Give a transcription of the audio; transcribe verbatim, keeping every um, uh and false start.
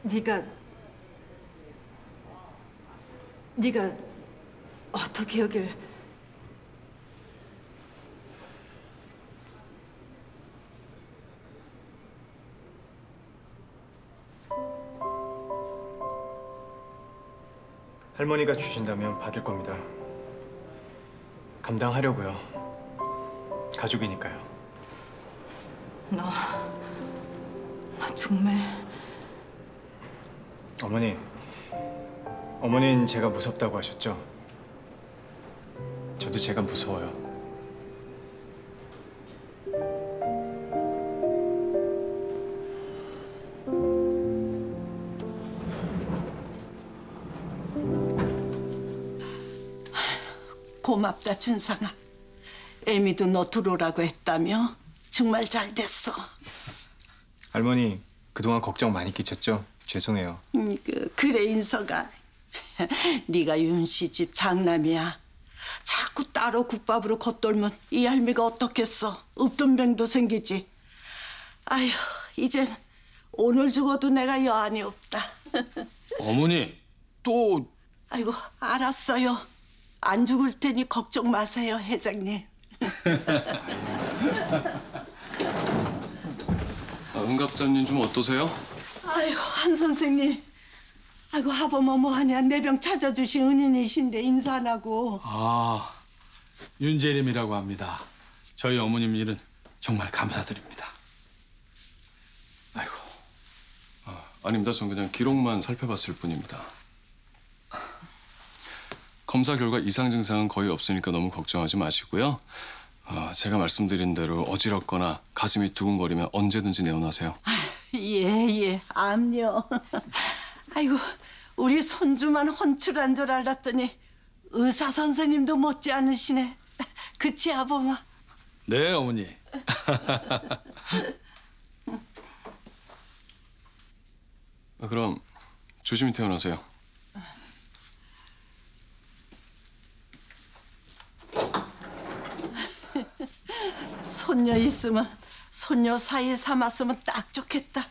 네가 네가 어떻게 여길... 할머니가 주신다면 받을 겁니다. 감당하려고요. 가족이니까요. 너... 너 정말... 어머니, 어머니는 제가 무섭다고 하셨죠? 저도 제가 무서워요. 고맙다, 준상아. 애미도 너 들어오라고 했다며? 정말 잘 됐어. 할머니, 그동안 걱정 많이 끼쳤죠? 죄송해요. 음, 그, 그래, 인서가. 네가 윤 씨 집 장남이야. 자꾸 따로 국밥으로 겉돌면 이 할미가 어떻겠어. 없던 병도 생기지. 아휴, 이젠 오늘 죽어도 내가 여한이 없다. 어머니, 또... 아이고, 알았어요. 안 죽을 테니 걱정 마세요, 회장님. 아, 은갑자님 좀 어떠세요? 아이고, 한 선생님. 아이고, 하범어 뭐하냐. 내 병 찾아주신 은인이신데 인사 안 하고. 아, 윤재림이라고 합니다. 저희 어머님 일은 정말 감사드립니다. 아이고, 아, 아닙니다. 전 그냥 기록만 살펴봤을 뿐입니다. 검사 결과 이상 증상은 거의 없으니까 너무 걱정하지 마시고요. 어, 제가 말씀드린 대로 어지럽거나 가슴이 두근거리면 언제든지 내원하세요. 예, 예, 암요. 아이고, 우리 손주만 혼출한 줄 알았더니 의사 선생님도 못지 않으시네. 그치, 아범아? 네, 어머니. 아, 그럼 조심히 태어나세요. 손녀 있으면 손녀 사이 삼았으면 딱 좋겠다.